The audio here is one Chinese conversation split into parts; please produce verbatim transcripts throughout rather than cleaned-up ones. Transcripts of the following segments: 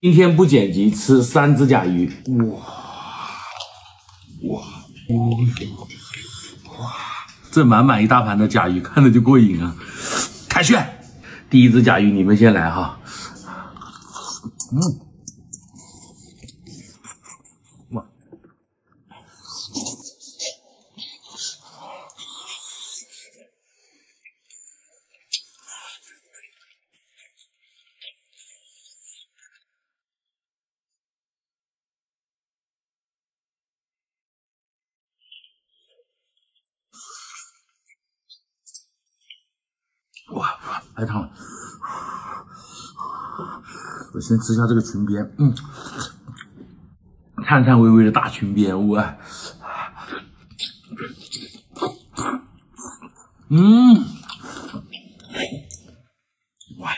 今天不剪辑，吃三只甲鱼，哇哇哇！这满满一大盘的甲鱼，看着就过瘾啊！开炫，第一只甲鱼你们先来哈，嗯，哇！哇，来烫了！我先吃一下这个裙边，嗯，颤颤巍巍的大裙边，我，嗯，哇，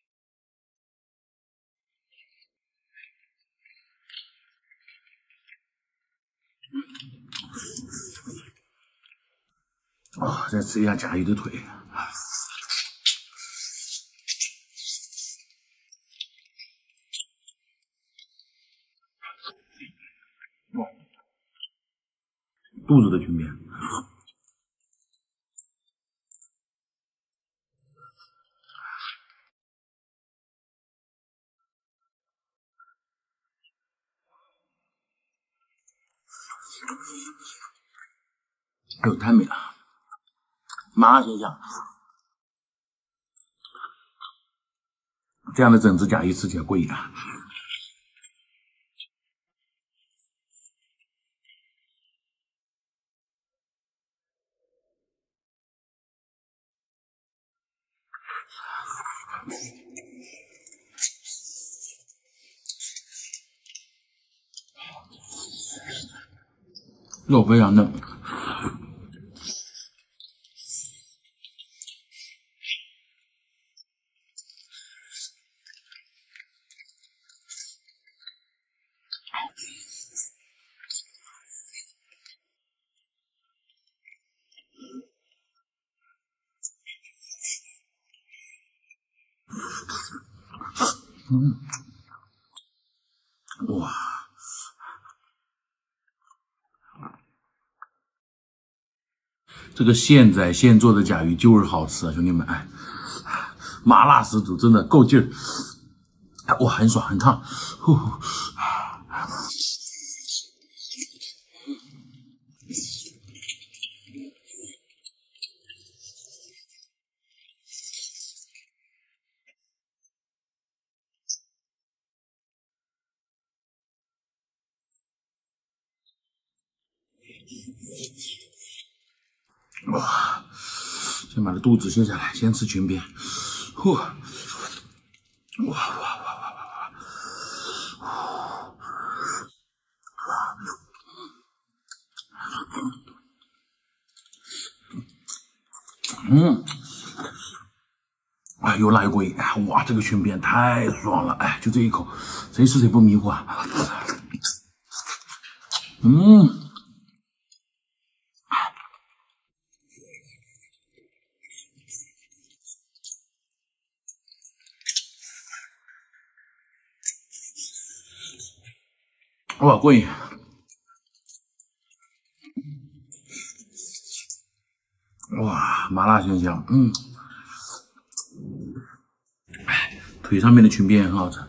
啊，再吃一下甲鱼的腿。肚子的裙边，哎呦，太美了！麻辣鲜香，这样的整只甲鱼吃起来过瘾啊！肉非常嫩。嗯，哇，这个现宰现做的甲鱼就是好吃啊，兄弟们，哎，麻辣十足，真的够劲儿，哇，很爽，很烫，呼呼哇，先把这肚子卸下来，先吃裙边，呼，哇哇哇哇哇哇！嗯，哎，又辣又过瘾！哇，这个裙边太爽了！哎，就这一口，谁吃谁不迷糊啊？嗯，哇，过瘾！哇，麻辣鲜香，嗯，腿上面的裙边也很好吃。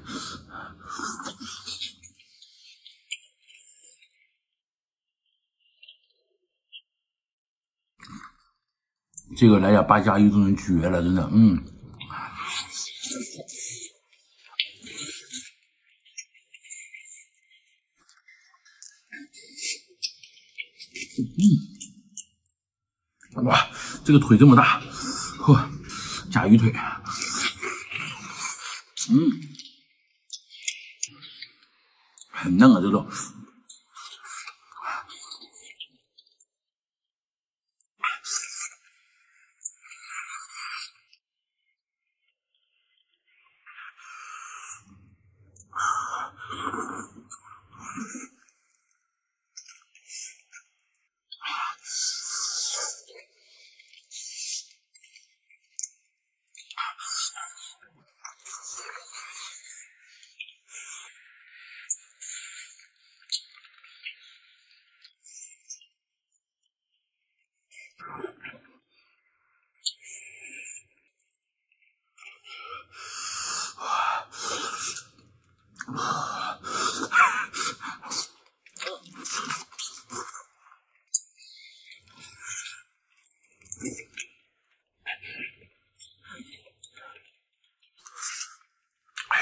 这个来点八加一都能绝了，真的，嗯，哇，这个腿这么大，嚯，甲鱼腿，嗯，很嫩啊，这肉。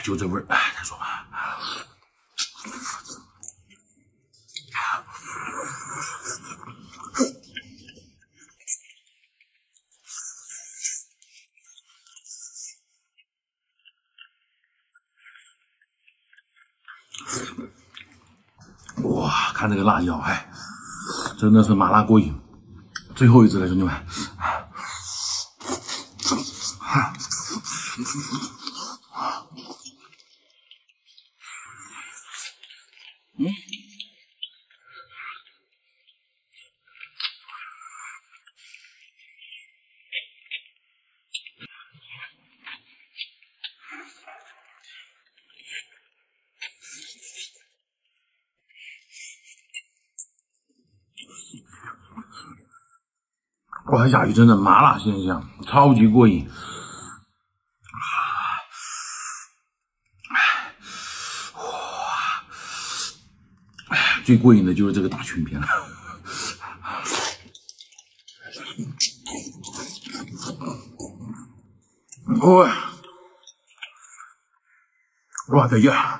就这味儿，哎，再说吧。哇，看这个辣椒，哎，真的是麻辣过瘾。最后一只了，兄弟们。嗯。哇，亚鱼真的麻辣鲜香，超级过瘾。哇，最过瘾的就是这个大裙边了。哇，我的呀！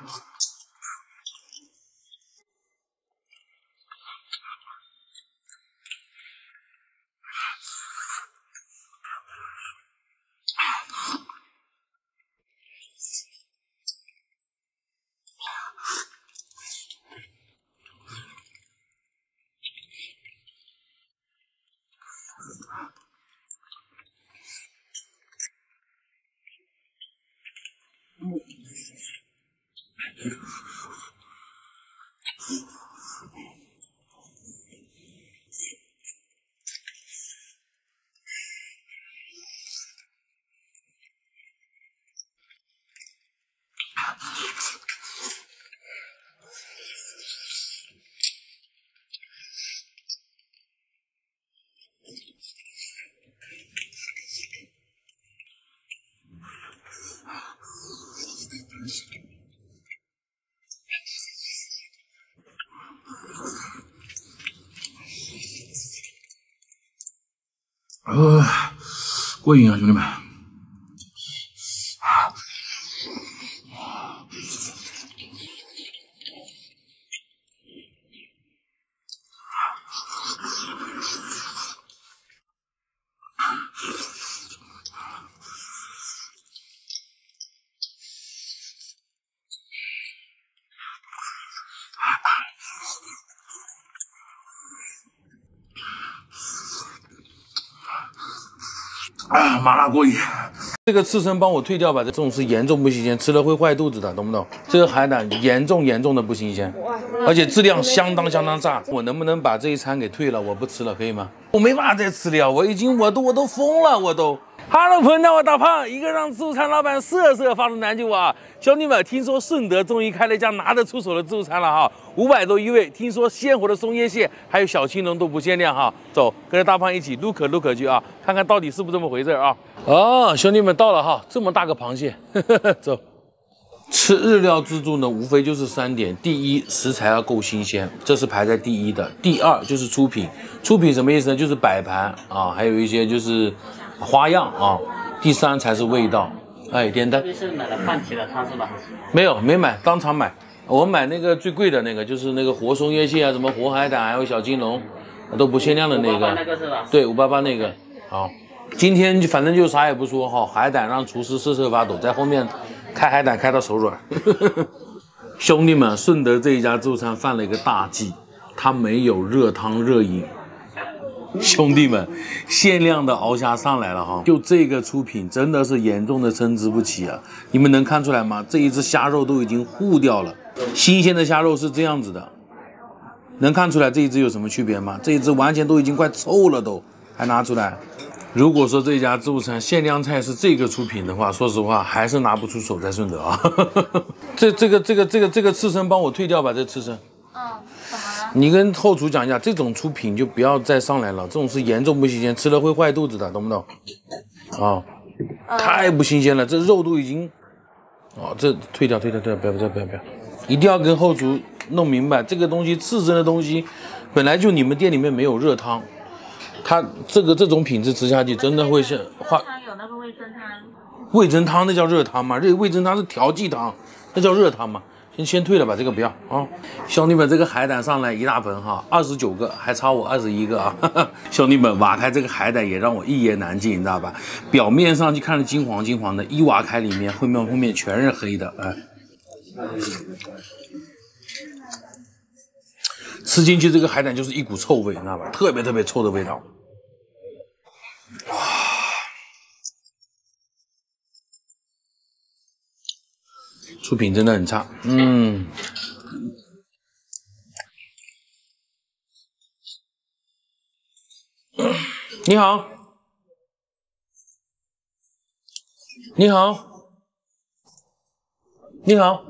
呃，过瘾啊，兄弟们！啊，麻辣过瘾！这个刺身帮我退掉吧，这种是严重不新鲜，吃了会坏肚子的，懂不懂？这个海胆严重严重的不新鲜，而且质量相当相当差。我能不能把这一餐给退了？我不吃了，可以吗？我没法再吃了，我已经我都我都疯了，我都。Hello， 朋友们，我大胖，一个让自助餐老板瑟瑟发抖的男主啊！兄弟们，听说顺德终于开了一家拿得出手的自助餐了哈，五百多一位，听说鲜活的松叶蟹还有小青龙都不限量哈。走，跟着大胖一起 look look 去啊，看看到底是不是这么回事啊？哦，兄弟们到了哈，这么大个螃蟹，呵呵走。吃日料自助呢，无非就是三点：第一，食材要够新鲜，这是排在第一的；第二就是出品，出品什么意思呢？就是摆盘啊，还有一些就是花样啊；第三才是味道。哎，点单。这是买了半期的汤是吧？没有，没买，当场买。我买那个最贵的那个，就是那个活松叶蟹啊，什么活海胆，还有小金龙，都不限量的那个。那个是吧？对，五八八那个。好，今天反正就啥也不说哈，海胆让厨师瑟瑟发抖，在后面开海胆开到手软。兄弟们，顺德这一家自助餐犯了一个大忌，它没有热汤热饮。兄弟们，限量的鳌虾上来了哈！就这个出品真的是严重的参差不齐啊！你们能看出来吗？这一只虾肉都已经糊掉了，新鲜的虾肉是这样子的，能看出来这一只有什么区别吗？这一只完全都已经快臭了都，还拿出来。如果说这家自助餐限量菜是这个出品的话，说实话还是拿不出手在顺德啊。这这个这个这个这个刺身帮我退掉吧，这刺身。嗯，怎么了？你跟后厨讲一下，这种出品就不要再上来了，这种是严重不新鲜，吃了会坏肚子的，懂不懂？啊、哦，太不新鲜了，这肉都已经，哦，这退掉退掉退掉，不要不要不要不要，一定要跟后厨弄明白，这个东西刺身的东西，本来就你们店里面没有热汤。它这个这种品质吃下去，真的会是化。它有那个味噌汤。 味噌汤那叫热汤吗？这味噌汤是调剂汤，那叫热汤吗？先先退了吧，这个不要啊！兄弟们，这个海胆上来一大盆哈，二十九个，还差我二十一个啊！哈哈兄弟们，挖开这个海胆也让我一言难尽，你知道吧？表面上去看着金黄金黄的，一挖开里面后面后面全是黑的，哎。吃进去这个海胆就是一股臭味，你知道吧？特别特别臭的味道。哇！出品真的很差，嗯。你好，你好，你好。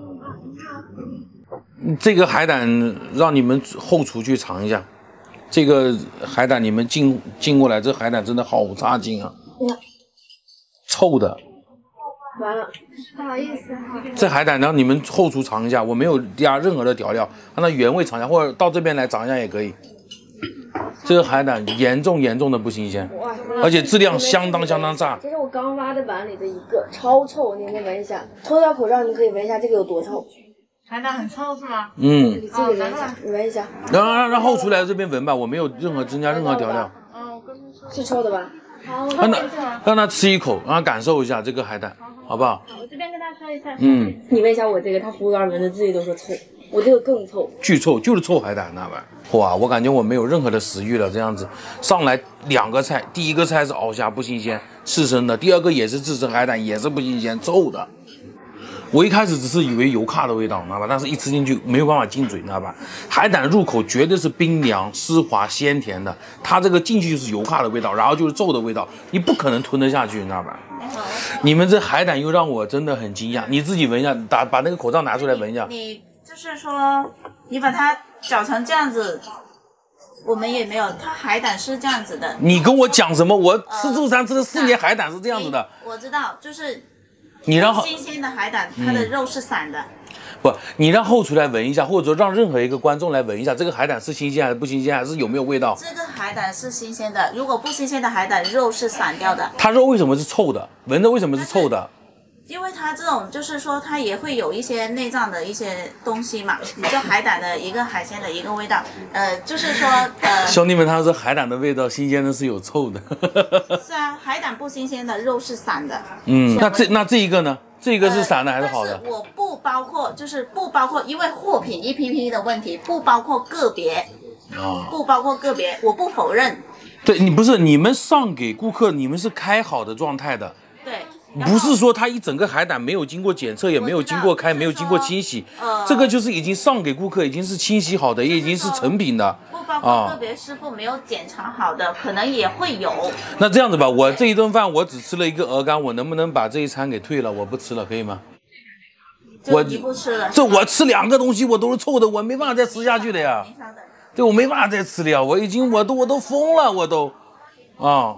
这个海胆让你们后厨去尝一下，这个海胆你们进进过来，这海胆真的好差劲啊，臭的。 完了，不好意思哈。 这海胆让你们后厨尝一下，我没有加任何的调料，让它原味尝一下，或者到这边来尝一下也可以。这个海胆严重严重的不新鲜，而且质量相当相当差。 这是我刚挖的碗里的一个，超臭，你们闻一下。脱掉口罩，你可以闻一下这个有多臭。 海胆很臭是吗？ 嗯。 你自己闻一下，你闻一下。 然后让让后厨来这边闻吧，我没有任何增加任何调料。 嗯，我跟你说。 是臭的吧？好，我让他让他吃一口，让他感受一下这个海胆，好不好？ 我这边跟他说一下。 嗯。 你问一下我这个，他服务员闻着自己都说臭，我这个更臭。 巨臭，就是臭海胆，那玩意儿。哇，我感觉我没有任何的食欲了。这样子上来两个菜，第一个菜是鳌虾不新鲜，刺身的；第二个也是刺身海胆，也是不新鲜，臭的。我一开始只是以为油卡的味道，知道吧？但是一吃进去没有办法进嘴，知道吧？海胆入口绝对是冰凉、丝滑、鲜甜的，它这个进去就是油卡的味道，然后就是臭的味道，你不可能吞得下去，你知道吧？你们这海胆又让我真的很惊讶，你自己闻一下，打把那个口罩拿出来闻一下。 你就是说，你把它搅成这样子。我们也没有，它海胆是这样子的。 你跟我讲什么？我吃自助餐吃了四年，海胆是这样子的。 我知道，就是你让新鲜的海胆，它的肉是散的。 不，你让后厨来闻一下，或者说让任何一个观众来闻一下，这个海胆是新鲜还是不新鲜，还是有没有味道？ 这个海胆是新鲜的，如果不新鲜的海胆，肉是散掉的。 它肉为什么是臭的？闻着为什么是臭的？ 因为它这种就是说，它也会有一些内脏的一些东西嘛。你就海胆的一个海鲜的一个味道，呃，就是说，呃， 兄弟们，他说海胆的味道新鲜的是有臭的。 是啊，海胆不新鲜的肉是散的。 嗯，那这那这一个呢？这个是散的还是好的？ 呃、但是我不包括，就是不包括，因为货品一批批的问题，不包括个别。啊。不包括个别，我不否认。 对你不是你们上给顾客，你们是开好的状态的。 对。 不是说它一整个海胆没有经过检测，也没有经过开，没有经过清洗， 呃、 这个就是已经上给顾客，已经是清洗好的，也已经是成品的。 不包括个别师傅没有检查好的，啊、可能也会有。 那这样子吧，我这一顿饭我只吃了一个鹅肝，我能不能把这一餐给退了？我不吃了，可以吗？ 我你不吃了， 这我吃两个东西我都是臭的，我没办法再吃下去的呀。对，我没办法再吃了呀，我已经我都我都疯了，我都啊，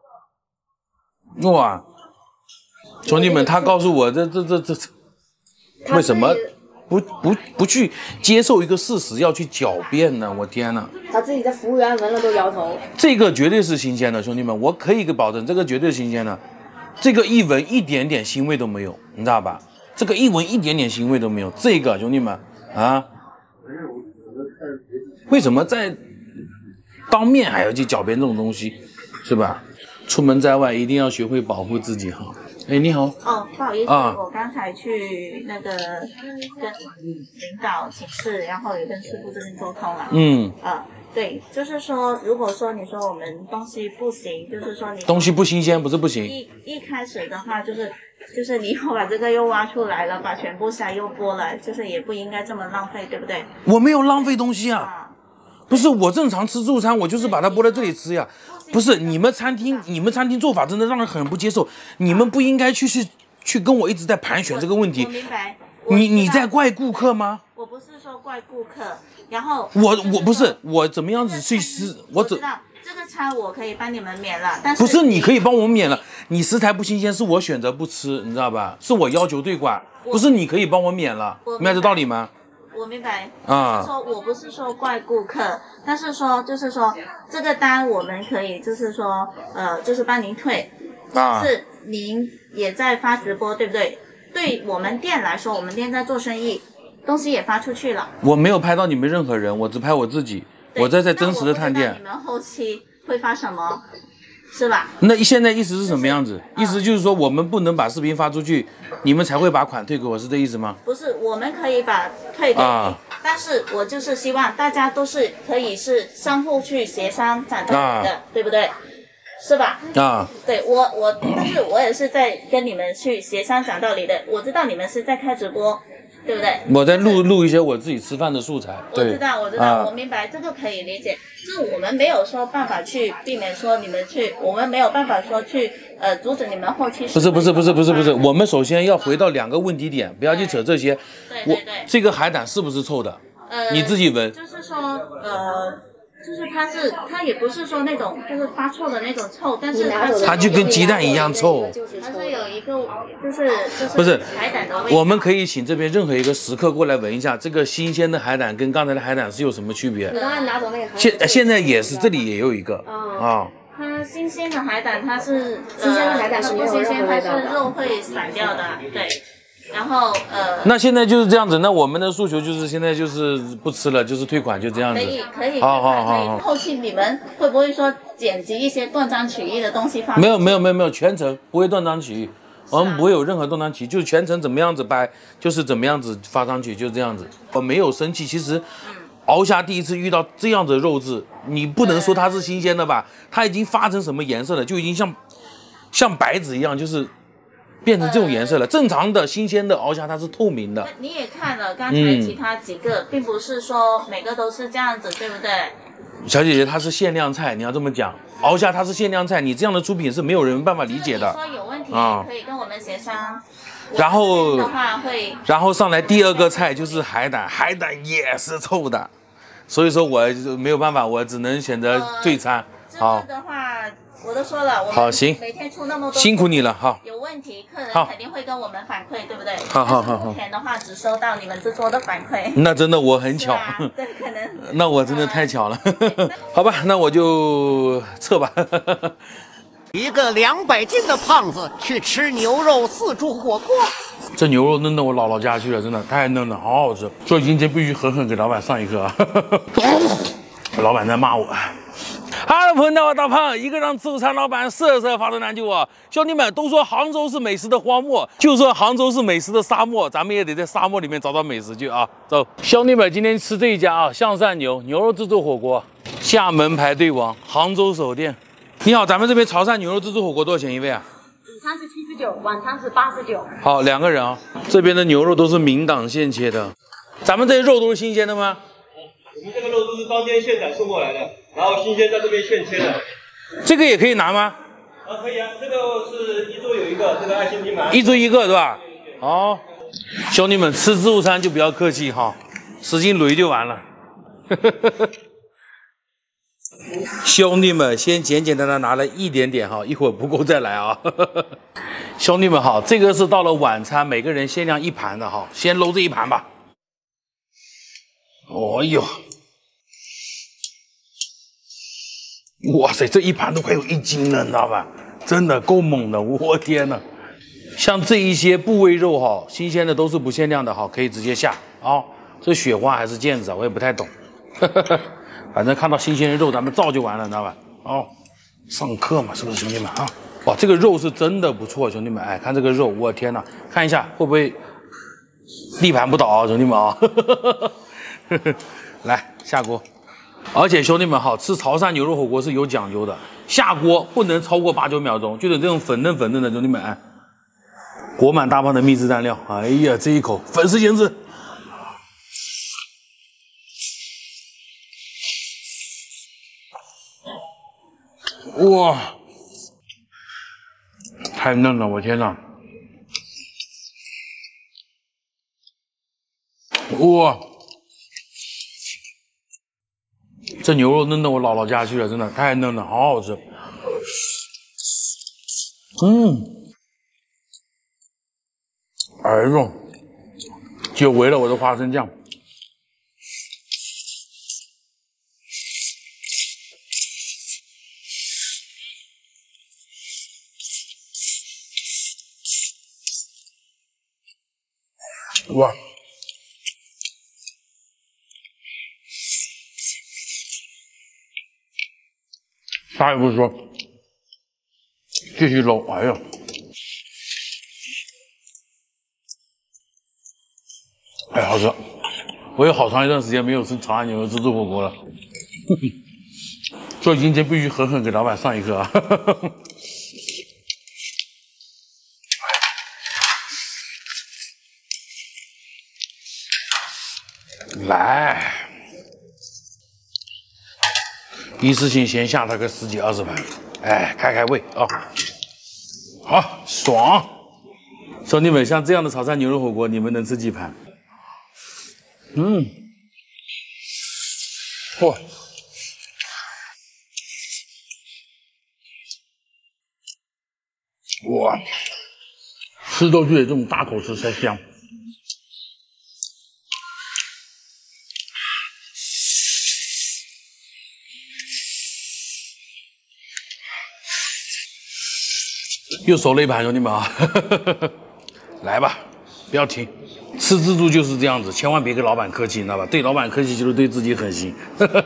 哇！兄弟们，他告诉我这这这这为什么不不不去接受一个事实，要去狡辩呢？我天哪！ 他自己的服务员闻了都摇头。 这个绝对是新鲜的，兄弟们，我可以给保证，这个绝对是新鲜的。这个一闻一点点腥味都没有，你知道吧？这个一闻一点点腥味都没有。这个兄弟们啊，为什么在当面还要去狡辩这种东西，是吧？出门在外一定要学会保护自己哈。哎，你好。 哦，不好意思，啊、我刚才去那个跟领导请示，然后也跟师傅这边沟通了。嗯。啊，对，就是说，如果说你说我们东西不行，就是说你东西不新鲜，不是不行。 一一开始的话，就是就是你又把这个又挖出来了，把全部虾又剥了，就是也不应该这么浪费，对不对？ 我没有浪费东西啊。啊不是我正常吃自助餐，我就是把它剥在这里吃呀。不是你们餐厅，你们餐厅做法真的让人很不接受。你们不应该去去去跟我一直在盘旋这个问题。 我明白。 你你在怪顾客吗？ 我不是说怪顾客，然后我我不是我怎么样子去吃，我知道这个餐我可以帮你们免了，但是不是你可以帮我免了，你食材不新鲜是我选择不吃，你知道吧？是我要求对管，不是你可以帮我免了，明白这道理吗？ 我明白，啊，说我不是说怪顾客，但是说就是说这个单我们可以就是说呃就是帮您退，啊，是您也在发直播，对不对？对我们店来说，我们店在做生意，东西也发出去了。 我没有拍到你们任何人，我只拍我自己，我在在真实的探店。 你们后期会发什么？是吧？ 那现在意思是什么样子？就是、意思就是说我们不能把视频发出去，你们才会把款退给我，是这意思吗？ 不是，我们可以把退给你，啊、但是我就是希望大家都是可以是相互去协商讲道理的，啊、对不对？是吧？啊，对我我，但是我也是在跟你们去协商讲道理的。我知道你们是在开直播，对不对？ 我在录录一些我自己吃饭的素材。 我知道，我知道，啊、我明白，这个可以理解。就是我们没有说办法去避免说你们去，我们没有办法说去呃阻止你们后期。 不是不是不是不是不是，我们首先要回到两个问题点，不要去扯这些。 对对对。 这个海胆是不是臭的？呃，你自己闻。 就是说呃。就是它是，它也不是说那种就是发臭的那种臭，但是它它就跟鸡蛋一样臭。 它是有一个就是就是不是海胆的味道。 我们可以请这边任何一个食客过来闻一下，这个新鲜的海胆跟刚才的海胆是有什么区别？ 你刚才拿走那个。 现现在也是，这里也有一个啊。 它新鲜的海胆，它是新鲜的海胆是没有任何味道的， 它是肉会散掉的，对。然后呃， 那现在就是这样子。那我们的诉求就是现在就是不吃了，就是退款，就这样子。 可以可以， 好好好好。后期你们会不会说剪辑一些断章取义的东西放？ 没有没有没有没有，全程不会断章取义，我们不会有任何断章取义，就是全程怎么样子拍，就是怎么样子发上去，就这样子。我没有生气，其实鳌虾第一次遇到这样的肉质，你不能说它是新鲜的吧？它已经发成什么颜色了？就已经像像白纸一样，就是。变成这种颜色了。正常的新鲜的鳌虾它是透明的。 你也看了刚才其他几个，嗯、并不是说每个都是这样子，对不对？ 小姐姐，它是限量菜，你要这么讲。鳌虾它是限量菜，你这样的出品是没有人办法理解的。 你说有问题，啊、可以跟我们协商。 然后的话会， 然后上来第二个菜就是海胆，海胆也是臭的，所以说我没有办法，我只能选择退餐。 呃、好。这个的话。我都说了，我好行， 每天出那么多， 辛苦你了哈。 有问题，客人肯定会跟我们反馈，对不对？ 好好好好。 目前的话，只收到你们制作的反馈。 那真的我很巧， 啊、对，可能。 那我真的太巧了。好吧，那我就撤吧。 一个两百斤的胖子去吃牛肉自助火锅， 这牛肉嫩到我姥姥家去了，真的太嫩了，好好吃。所以今天必须狠狠给老板上一课啊！老板在骂我。哈喽，朋友们，我大胖，一个让自助餐老板瑟瑟发抖难救啊！兄弟们都说杭州是美食的荒漠，就说杭州是美食的沙漠，咱们也得在沙漠里面找到美食去啊！走，兄弟们，今天吃这一家啊，象善牛牛肉自助火锅，厦门排队王，杭州首店。你好，咱们这边潮汕牛肉自助火锅多少钱一位啊？ 午餐是七十九，晚餐是八十九。 好，两个人啊。这边的牛肉都是明档现切的，咱们这些肉都是新鲜的吗？ 我们这个肉都是当天现宰送过来的，然后新鲜在这边现切的。 这个也可以拿吗？ 啊，可以啊，这个是一周有一个，这个爱心平买。 一周一个对吧？好，兄弟们吃自助餐就不要客气哈，使劲擂就完了。兄弟们先简简单单拿了一点点哈，一会儿不够再来啊。兄弟们好，这个是到了晚餐，每个人限量一盘的哈，先搂这一盘吧。哦呦！哇塞，这一盘都快有一斤了，你知道吧？真的够猛的，我天哪！像这一些部位肉哈，新鲜的都是不限量的哈，可以直接下啊、哦。这雪花还是腱子啊，我也不太懂。反正看到新鲜的肉，咱们造就完了，你知道吧？哦，上课嘛，是不是兄弟们啊？哇，这个肉是真的不错，兄弟们，哎，看这个肉，我天哪，看一下会不会地盘不倒啊，兄弟们啊！来下锅。而且兄弟们好，吃潮汕牛肉火锅是有讲究的，下锅不能超过八九秒钟，就得这种粉嫩粉嫩的，兄弟们，哎，裹满大胖的秘制蘸料，哎呀，这一口粉丝咸汁，哇，太嫩了，我天哪，哇！这牛肉嫩到我姥姥家去了，真的太嫩了，好好吃。嗯，哎呦，久违了我的花生酱。 哇！啥也不说，继续搂，哎呀！哎，好吃！我有好长一段时间没有吃长安牛肉自助火锅了，所以今天必须狠狠给老板上一课啊！来，一次性先下他个十几二十盘，哎，开开胃啊！好，爽！兄弟们，像这样的潮汕牛肉火锅，你们能吃几盘？嗯，嚯！哇，吃都觉得这种大口吃才香。又熟了一盘，兄弟们啊！来吧，不要停，吃自助就是这样子，千万别跟老板客气，你知道吧？对老板客气就是对自己狠心。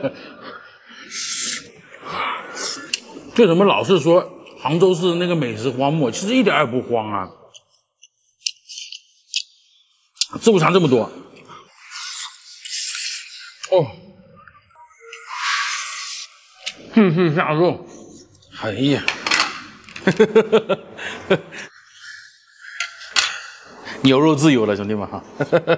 为什么老是说杭州是那个美食荒漠？其实一点也不荒啊！自助餐这么多，哦，继续下肉，哎呀！牛肉自由了，兄弟们哈！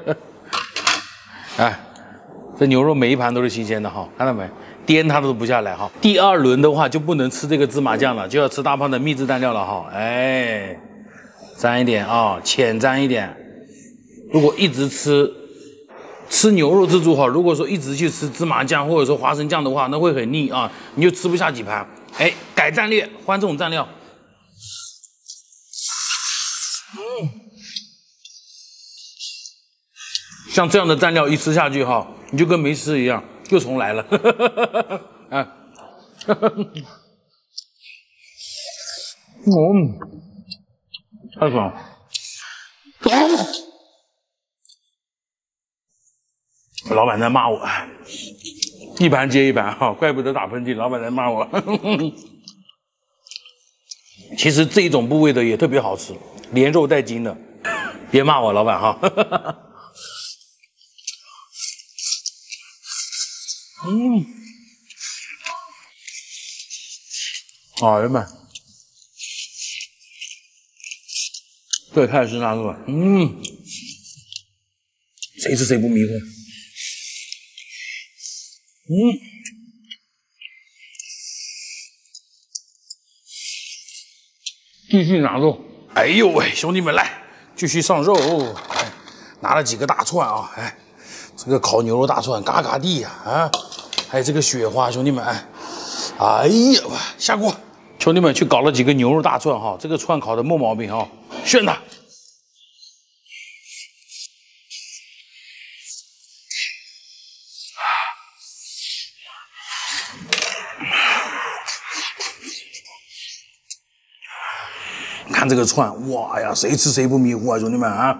哎，这牛肉每一盘都是新鲜的哈，看到没？颠它都不下来哈。第二轮的话就不能吃这个芝麻酱了，就要吃大胖的秘制蘸料了哈。哎，沾一点啊，浅沾一点。如果一直吃吃牛肉自助哈，如果说一直去吃芝麻酱或者说花生酱的话，那会很腻啊，你就吃不下几盘。哎，改战略，换这种蘸料。嗯，像这样的蘸料一吃下去哈，你就跟没吃一样，又重来了。啊，嗯，太爽了。老板在骂我，一盘接一盘哈，怪不得打喷嚏，老板在骂我。其实这种部位的也特别好吃，连肉带筋的，别骂我老板哈。嗯，哎呀妈，这泰式腊肉，嗯，谁吃谁不迷糊。嗯，继续拿肉。哎呦喂，兄弟们来，继续上肉。哎，拿了几个大串啊，哎，这个烤牛肉大串，嘎嘎地呀啊！还有这个雪花，兄弟们，哎，哎呀，下锅！兄弟们去搞了几个牛肉大串哈，这个串烤的没毛病哈，炫它！看这个串，哇呀，谁吃谁不迷糊啊，兄弟们啊！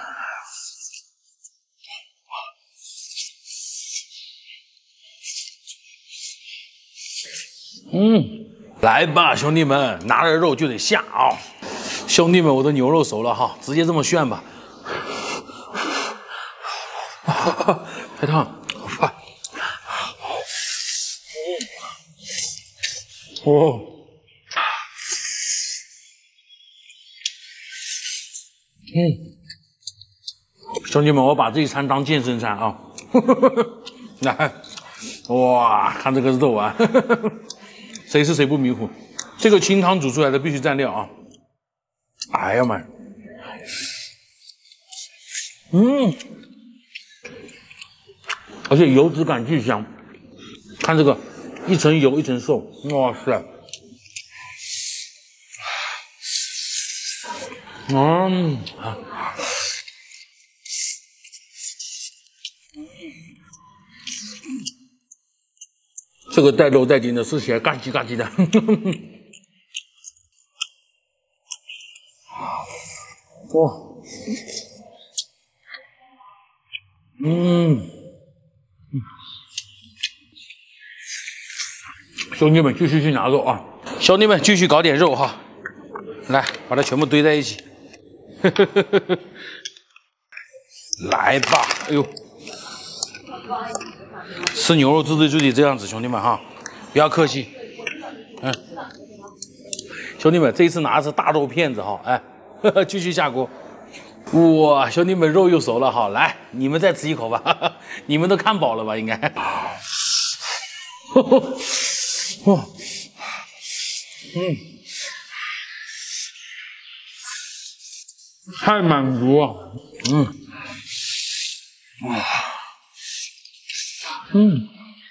嗯，来吧，兄弟们，拿着肉就得下啊！兄弟们，我的牛肉熟了哈，直接这么炫吧。太烫，好快！哦。嗯，兄弟们，我把这一餐当健身餐啊！来，哇，看这个肉啊，谁吃谁不迷糊。这个清汤煮出来的必须蘸料啊！哎呀妈，嗯，而且油脂感巨香，看这个一层油一层瘦，哇塞！嗯啊。这个带肉带筋的，吃起来嘎叽嘎叽的。哇， 嗯，兄弟们继续去拿肉啊！兄弟们继续搞点肉哈，来把它全部堆在一起。来吧，哎呦，吃牛肉自制就得这样子，兄弟们哈，不要客气。嗯，兄弟们，这一次拿的是大肉片子哈，哎，呵呵继续下锅。哇，兄弟们，肉又熟了哈，来，你们再吃一口吧，哈哈你们都看饱了吧？应该。哇，嗯，太满足了，嗯，哇，嗯，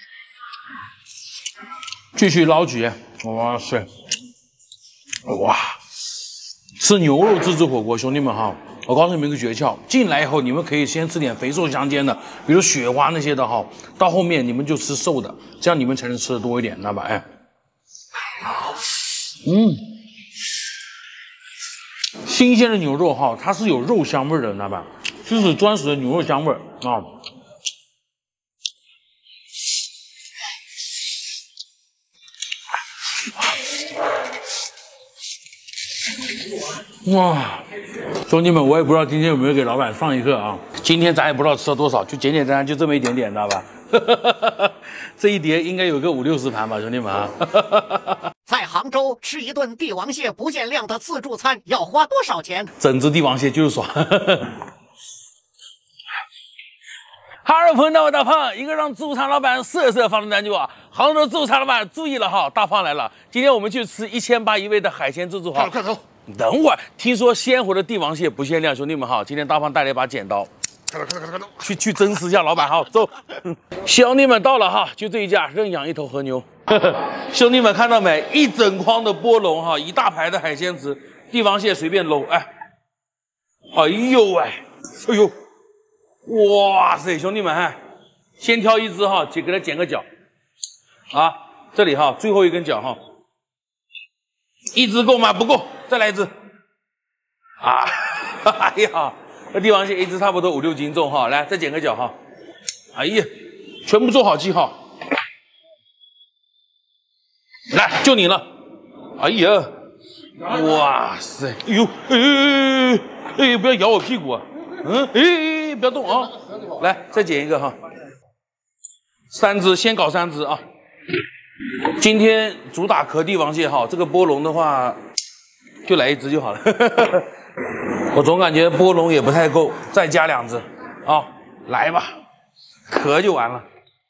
继续捞起，哇塞，哇，吃牛肉自制火锅，兄弟们哈。我告诉你们一个诀窍，进来以后你们可以先吃点肥瘦相间的，比如雪花那些的哈，到后面你们就吃瘦的，这样你们才能吃的多一点，知道吧？哎，嗯，新鲜的牛肉哈，它是有肉香味的，知道吧？就是专属的牛肉香味啊。哇，兄弟们，我也不知道今天有没有给老板上一课啊。今天咱也不知道吃了多少，就简简单单就这么一点点，知道吧？这一碟应该有个五六十盘吧，兄弟们啊。 在杭州吃一顿帝王蟹不限量的自助餐要花多少钱？ 整只帝王蟹就是爽。哈喽，朋友们，我大胖，一个让自助餐老板瑟瑟发抖的单句啊！杭州自助餐老板注意了哈，大胖来了，今天我们去吃一千八一位的海鲜自助哈。 快走！ 等会儿，听说鲜活的帝王蟹不限量，兄弟们哈，今天大胖带了一把剪刀， 快走快走快走！ 去去真实一下老板哈，走。兄弟们到了哈，就这一家认养一头和牛。兄弟们看到没？一整筐的波龙哈，一大排的海鲜池，帝王蟹随便搂，哎，哎呦喂，哎呦。哇塞，兄弟们，哎，先挑一只哈，给给它剪个角，啊，这里哈，最后一根角哈，一只够吗？不够，再来一只，啊，哎呀，这帝王蟹一只差不多五六斤重哈，来再剪个角哈，哎呀，全部做好记号，来就你了，哎呀，哇塞，哎呦，哎哎哎哎，不要咬我屁股啊！嗯，哎，不要动啊！来，再剪一个哈，三只，先搞三只啊。今天主打壳帝王蟹哈，这个波龙的话，就来一只就好了。我总感觉波龙也不太够，再加两只啊，来吧，壳就完了。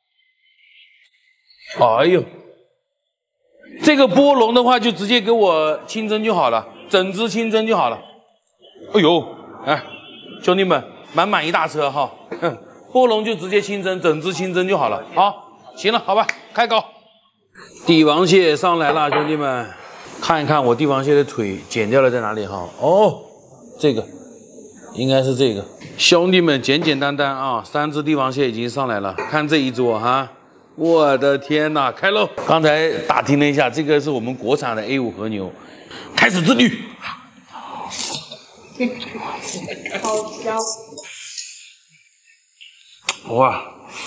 哎呦，这个波龙的话就直接给我清蒸就好了，整只清蒸就好了。哎呦，哎。兄弟们，满满一大车哈，波龙就直接清蒸，整只清蒸就好了。好，行了，好吧，开搞。帝王蟹上来了，兄弟们，看一看我帝王蟹的腿剪掉了在哪里哈？哦，这个应该是这个。兄弟们，简简单单啊，三只帝王蟹已经上来了，看这一桌哈，我的天哪，开喽！刚才打听了一下，这个是我们国产的 A 五和牛，开始自律。 好香！ 哇，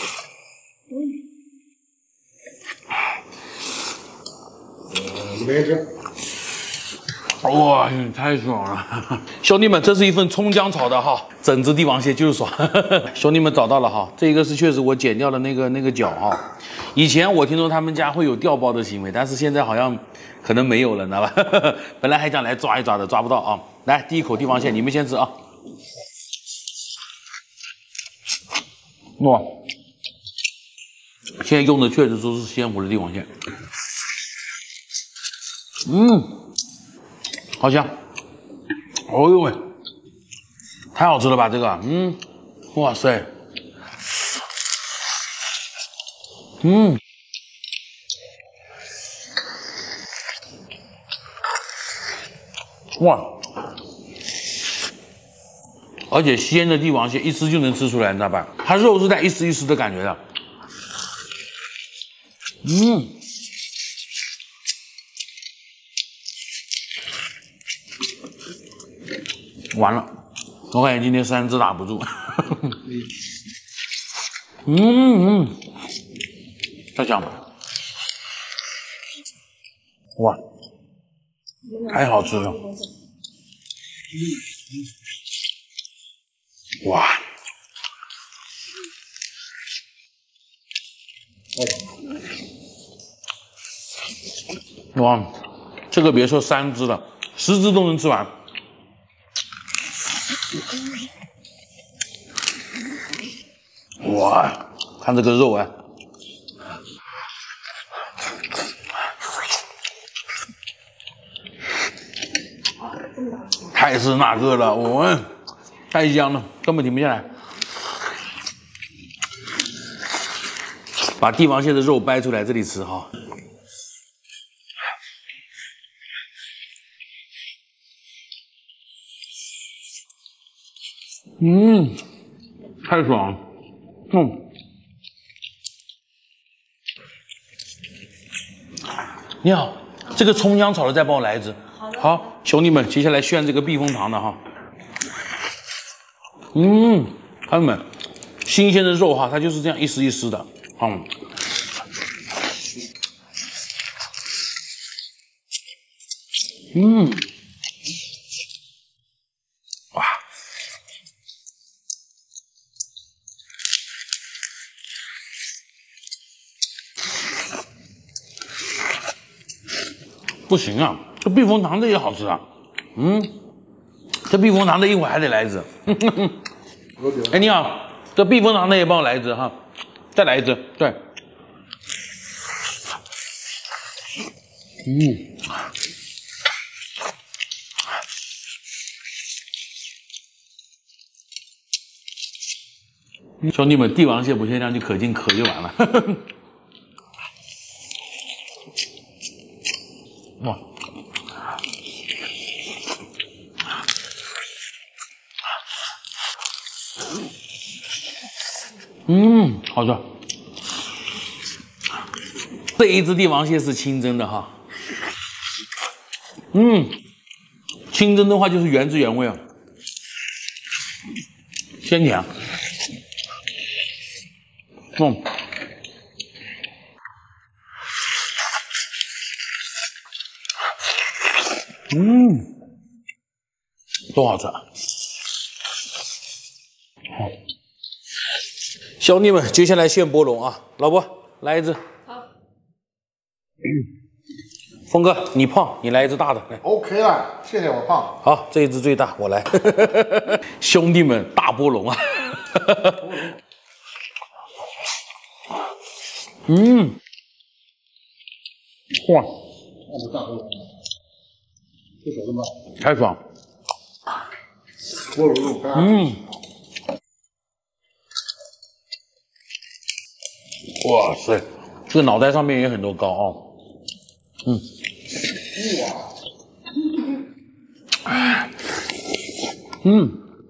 怎么样吃？ 哇，太爽了！兄弟们，这是一份葱姜炒的哈，整只帝王蟹就是爽。兄弟们找到了哈，这个是确实我剪掉的那个那个角哈。以前我听说他们家会有调包的行为，但是现在好像可能没有了，你知道吧？本来还想来抓一抓的，抓不到啊。来，第一口帝王蟹，你们先吃啊。哇，现在用的确实都是鲜活的帝王蟹。嗯，好香！哦呦喂，太好吃了吧这个？嗯，哇塞，嗯，哇，而且鲜的帝王蟹一吃就能吃出来，你知道吧？它肉是带一丝一丝的感觉的。嗯。完了，我感觉今天三只打不住。 嗯嗯，太香了，哇，太好吃了，哇，哇，这个别说三只了，十只都能吃完。哇，看这个肉哎，太是那个了，我太香了，根本停不下来。把帝王蟹的肉掰出来这里吃哈。嗯，太爽了，嗯。你好，这个葱姜炒的再帮我来一只。好的。好，兄弟们，接下来炫这个避风塘的哈。嗯，朋友们，新鲜的肉哈，它就是这样一丝一丝的，嗯。嗯，哇，不行啊，这避风塘的也好吃啊。嗯，这避风塘的一会儿还得来一只。哎，你好，这避风塘的也帮我来一只哈，再来一只，对。嗯。兄弟们，帝王蟹不限量，就可劲咳就完了。哇！嗯，好吃。这一只帝王蟹是清蒸的哈。嗯，清蒸的话就是原汁原味啊，鲜甜。嗯，嗯，多好吃啊！好，兄弟们，接下来现波龙啊，老婆来一只。好。峰哥，你胖，你来一只大的。来 OK 了，谢谢我胖。 好，这一只最大，我来。兄弟们，大波龙啊！嗯，哇， 那是大波龙，这手这么太爽。 波龙肉干。 嗯，哇塞，这个脑袋上面也很多膏啊。嗯，哇，嗯，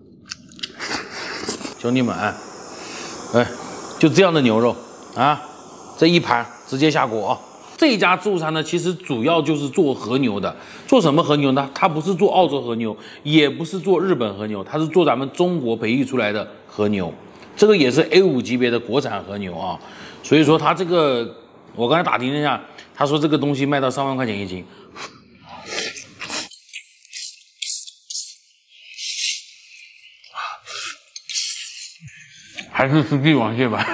兄弟们，哎，就这样的牛肉啊，这一盘直接下锅啊。这家自助餐呢，其实主要就是做和牛的。做什么和牛呢？它不是做澳洲和牛，也不是做日本和牛，它是做咱们中国培育出来的和牛。这个也是 A 五 级别的国产和牛啊。所以说它这个，我刚才打听了一下，他说这个东西卖到三万块钱一斤。还是吃帝王蟹吧。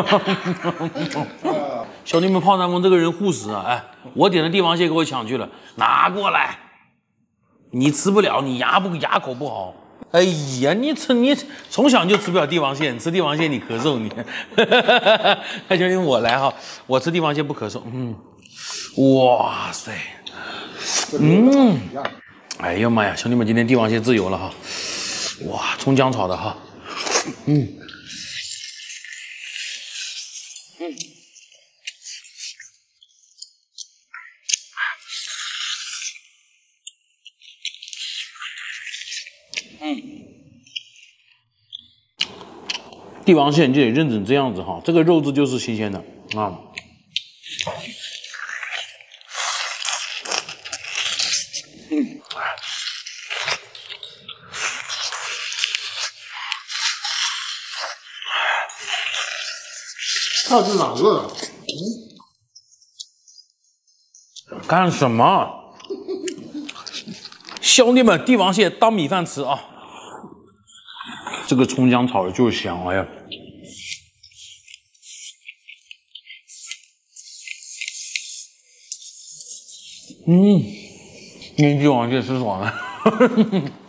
兄弟们，胖三公这个人护食啊，哎，我点的帝王蟹给我抢去了，拿过来。你吃不了，你牙不牙口不好。哎呀，你吃你从小就吃不了帝王蟹，你吃帝王蟹你咳嗽你。哎，兄弟们，我来哈，我吃帝王蟹不咳嗽。嗯，哇塞，嗯，哎呀妈呀，兄弟们，今天帝王蟹自由了哈。哇，葱姜炒的哈，嗯。嗯，帝王蟹你就得认准这样子哈，这个肉质就是新鲜的啊。嗯， 他是哪个的？ 干什么？兄弟们，帝王蟹当米饭吃啊！这个葱姜炒的就是香，哎呀！嗯，腌帝王蟹吃爽了。